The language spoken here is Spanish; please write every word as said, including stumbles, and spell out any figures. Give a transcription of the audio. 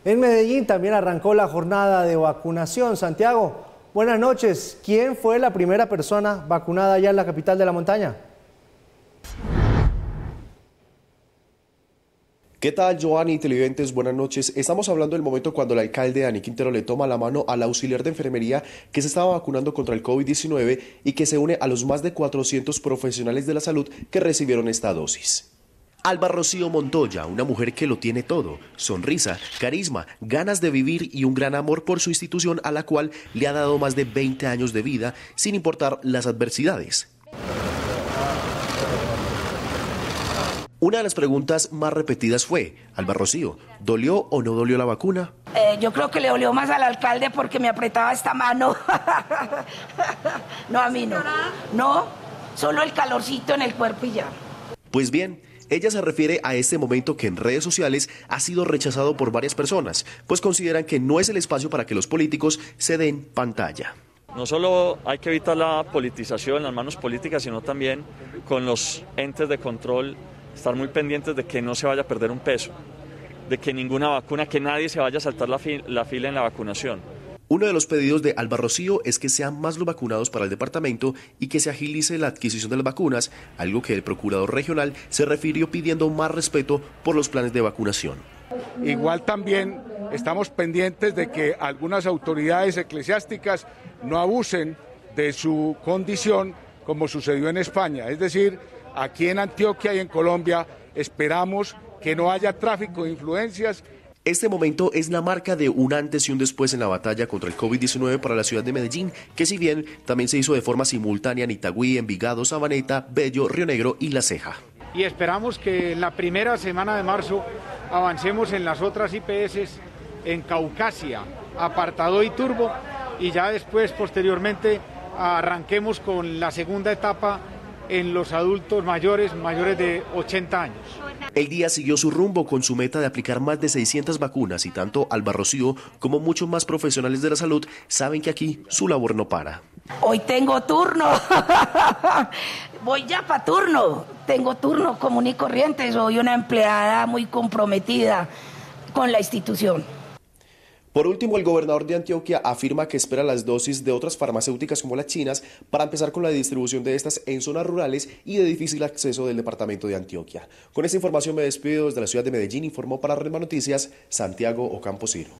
En Medellín también arrancó la jornada de vacunación. Santiago, buenas noches. ¿Quién fue la primera persona vacunada allá en la capital de la montaña? ¿Qué tal, Giovanni y televidentes? Buenas noches. Estamos hablando del momento cuando el alcalde Dani Quintero le toma la mano al auxiliar de enfermería que se estaba vacunando contra el COVID diecinueve y que se une a los más de cuatrocientos profesionales de la salud que recibieron esta dosis. Alba Rocío Montoya, una mujer que lo tiene todo: sonrisa, carisma, ganas de vivir y un gran amor por su institución a la cual le ha dado más de veinte años de vida, sin importar las adversidades. Una de las preguntas más repetidas fue: Alba Rocío, ¿dolió o no dolió la vacuna? Eh, yo creo que le dolió más al alcalde porque me apretaba esta mano. No, a mí no. No, solo el calorcito en el cuerpo y ya. Pues bien, ella se refiere a este momento que en redes sociales ha sido rechazado por varias personas, pues consideran que no es el espacio para que los políticos se den pantalla. No solo hay que evitar la politización, las manos políticas, sino también con los entes de control estar muy pendientes de que no se vaya a perder un peso, de que ninguna vacuna, que nadie se vaya a saltar la, fi la fila en la vacunación. Uno de los pedidos de Alba Rocío es que sean más los vacunados para el departamento y que se agilice la adquisición de las vacunas, algo que el procurador regional se refirió pidiendo más respeto por los planes de vacunación. Igual también estamos pendientes de que algunas autoridades eclesiásticas no abusen de su condición como sucedió en España, es decir, aquí en Antioquia y en Colombia esperamos que no haya tráfico de influencias. Este momento es la marca de un antes y un después en la batalla contra el COVID diecinueve para la ciudad de Medellín, que si bien también se hizo de forma simultánea en Itagüí, Envigado, Sabaneta, Bello, Río Negro y La Ceja. Y esperamos que en la primera semana de marzo avancemos en las otras I P S en Caucasia, Apartadó y Turbo, y ya después, posteriormente, arranquemos con la segunda etapa en los adultos mayores, mayores de ochenta años. El día siguió su rumbo con su meta de aplicar más de seiscientas vacunas y tanto Alba Rocío como muchos más profesionales de la salud saben que aquí su labor no para. Hoy tengo turno, voy ya para turno, tengo turno común y corriente, soy una empleada muy comprometida con la institución. Por último, el gobernador de Antioquia afirma que espera las dosis de otras farmacéuticas como las chinas para empezar con la distribución de estas en zonas rurales y de difícil acceso del departamento de Antioquia. Con esta información me despido desde la ciudad de Medellín, informó para Red Más Noticias Santiago Ocampo Ciro.